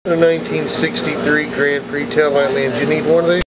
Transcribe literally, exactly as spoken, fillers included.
A nineteen sixty-three Grand Prix taillight lamps. You need one of these?